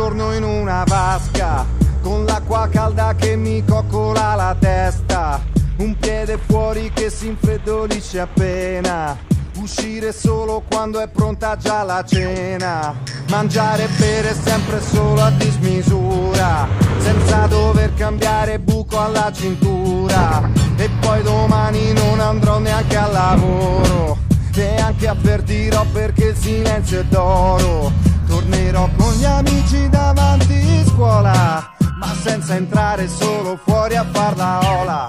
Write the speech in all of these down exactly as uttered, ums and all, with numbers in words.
giorno in una vasca, con l'acqua calda che mi coccola la testa, un piede fuori che si infreddolisce appena, uscire solo quando è pronta già la cena, mangiare e bere sempre solo a dismisura, senza dover cambiare buco alla cintura, e poi domani non andrò neanche al lavoro, neanche avvertirò perché il silenzio è d'oro, tornerò con gli amici davanti a scuola, ma senza entrare, solo fuori a far la ola.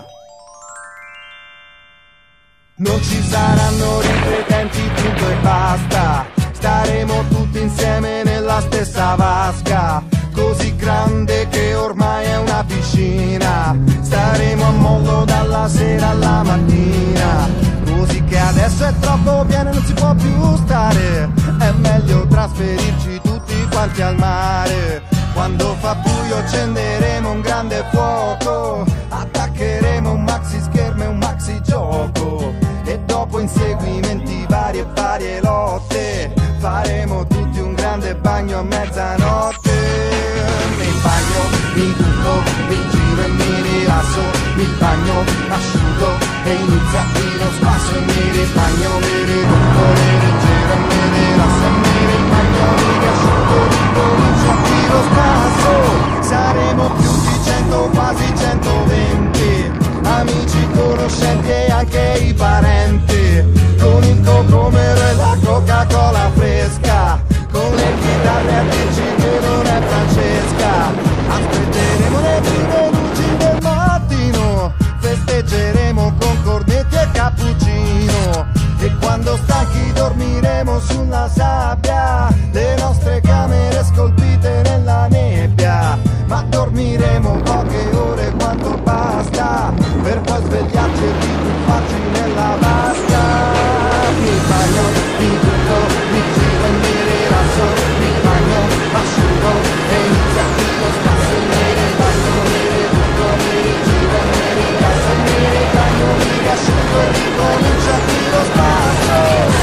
Non ci saranno ripetenti, punto e basta, staremo tutti insieme nella stessa vasca, così grande che ormai è una piscina, staremo a mollo dalla sera alla mattina, così che adesso è troppo pieno e non si può più stare, è meglio trasferirci tutti quanti al mare, quando fa buio accenderemo un grande fuoco, attaccheremo un maxi schermo e un maxi gioco, e dopo inseguimenti vari e varie lotte, faremo tutti un grande bagno a mezzanotte. Mi bagno, mi tutto, mi giro e mi rilasso, mi bagno, asciugo e inizia qui lo spasso, e mi ribagno, mi ritutto, mi rigiro e mi rilasso, e mi ribagno, mi riasciugo, ricomincio qui lo spasso. Saremo più di cento, quasi centoventi, amici, conoscenti e anche i parenti, con il cocomero e la Coca-Cola fresca, con le chitarre a dirci che non è Francesca, aspetteremo le prime luci del mattino, festeggeremo con cornetti e cappuccino, e quando stanchi dormiremo sulla sabbia, le nostre camere scolpite nella nebbia, ma dormiremo poche ore quanto basta, per poi svegliarci e rituffarci nella vasca. Mi bagno, mi tutto, mi giro e mi rilasso, mi bagno, asciugo e inizia qui lo spasso, mi ribagno, mi ritutto, mi rigiro e mi rilasso, mi ribagno, mi riasciugo e ricomincia qui lo spasso.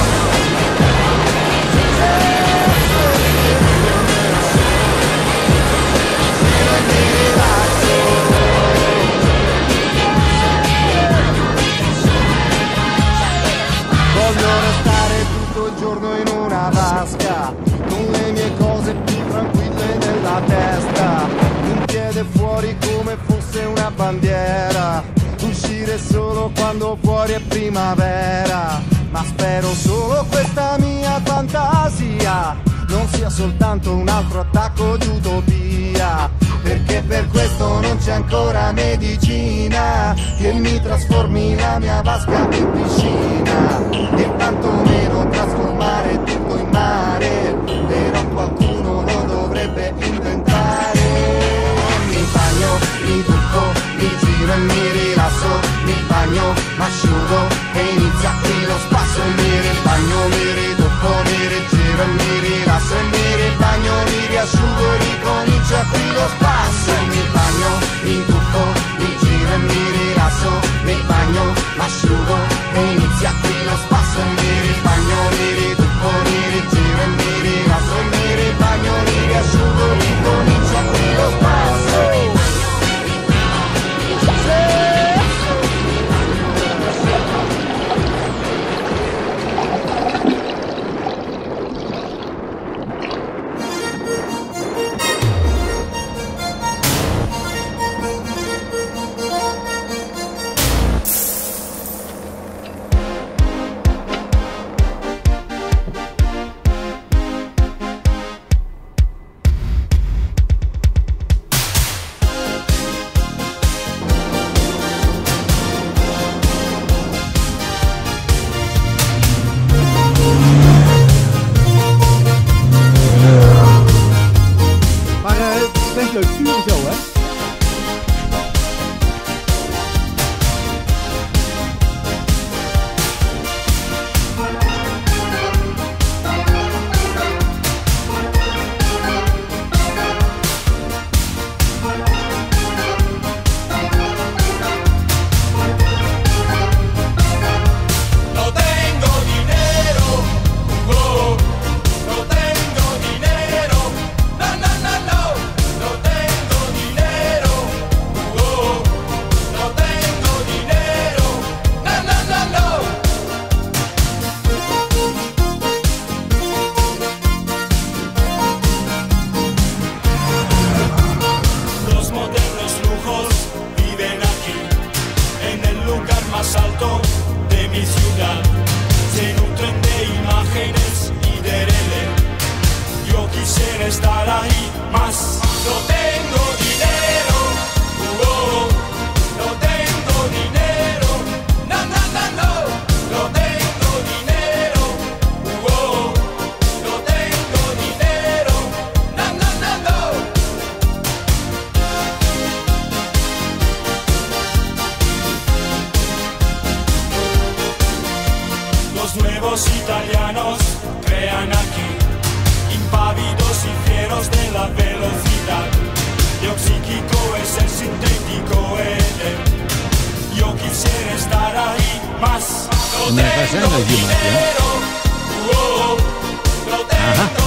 Voglio restare tutto il giorno in una vasca, con le mie cose più tranquille nella testa, un piede fuori come fosse una bandiera, uscire solo quando fuori è primavera, ma spero solo questa mia fantasia non sia soltanto un altro attacco di utopia, perché per questo non c'è ancora medicina che mi trasformi la mia vasca in piscina, e tantomeno trasformare tutto in mare, però qualcuno lo dovrebbe inventare. Mi bagno, mi tocco, mi giro e mi rilasso, mi bagno, m'asciugo e inizia qui lo spasso, e mi ribagno, mi ritocco, mi rigiro e mi rilasso, e mi ribagno, mi riasciugo e ricomincia qui lo spasso. Mi bagno, mi tocco, mi giro e mi rilasso, mi bagno, m'asciugo e inizia qui lo spasso, e mi ribagno, mi ritocco, mi rigiro e mi rilasso, e mi ribagno, mi riasciugo e ricomincia qui lo spasso. Los nuevos italianos crean aquí, impávidos y fieros de la velocidad. Lo psíquico es el sintético Edén. Yo quisiera estar ahí más. No Me pasando el dinero. Oh, oh, no tengo